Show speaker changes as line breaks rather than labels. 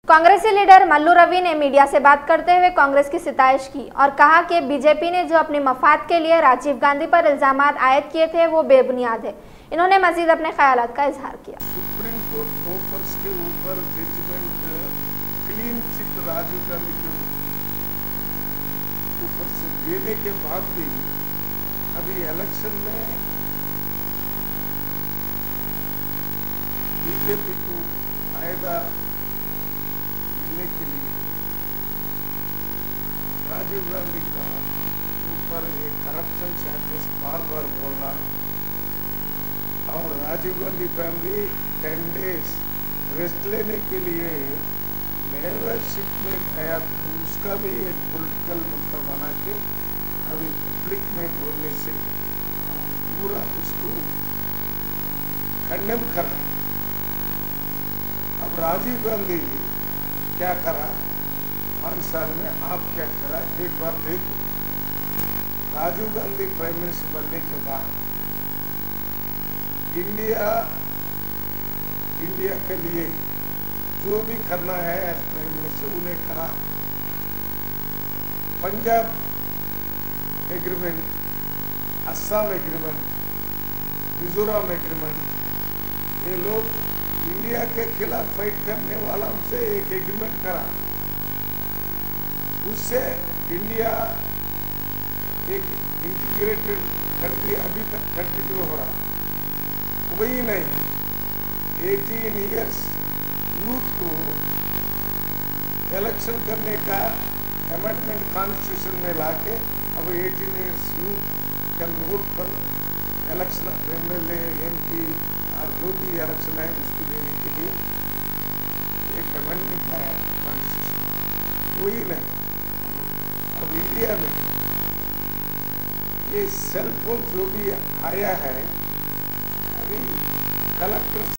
कांग्रेसी लीडर मल्लू रवि ने मीडिया से बात करते हुए कांग्रेस की सितारिश की और कहा कि बीजेपी ने जो अपने मफाद के लिए राजीव गांधी पर इल्जामात आयद किए थे वो बेबुनियाद है। इन्होंने मजीद अपने ख्यालात का इजहार किया।
सुप्रीम कोर्ट पेपर्स के ऊपर judgment clean chit Rajiv Gandhi के ऊपर से देने के बाद भी अभी इलेक्शन में बीजेपी को फायदा के लिए राजीव गांधी का ऊपर एक करप्शन चार्जेस बार बार बोलना और Rajiv Gandhi family 10 days rest लेने के लिए मेयरशिप में गया तो उसका भी एक पॉलिटिकल मुद्दा बना के अभी पब्लिक में बोलने से पूरा उसको कंडेम कर रहा। अब राजीव गांधी क्या करा 5 साल में, आप क्या करा एक बार देखो। राजीव गांधी प्राइम मिनिस्टर बनने के बाद इंडिया के लिए जो भी करना है एज प्राइम मिनिस्टर उन्हें करा। Punjab agreement, Assam agreement, Mizoram agreement, ये लोग इंडिया के खिलाफ फाइट करने वाला हमसे एक एग्रीमेंट करा, उससे इंडिया एक इंटीग्रेटेड कंट्री अभी तक कंटिन्यू हो रहा। वही नहीं, 18 इयर्स यूथ को इलेक्शन करने का अमेंडमेंट कॉन्स्टिट्यूशन में लाके अब 18 इयर्स यूथ कैन वोट पर इलेक्शन, MLA, MP और जो भी इलेक्शन है उसको देने के लिए एक अमेंडमेंट आया कॉन्स्टिट्यूशन। वही नहीं, अब इंडिया में ये सेल फोन जो भी आया है, अभी कलेक्टर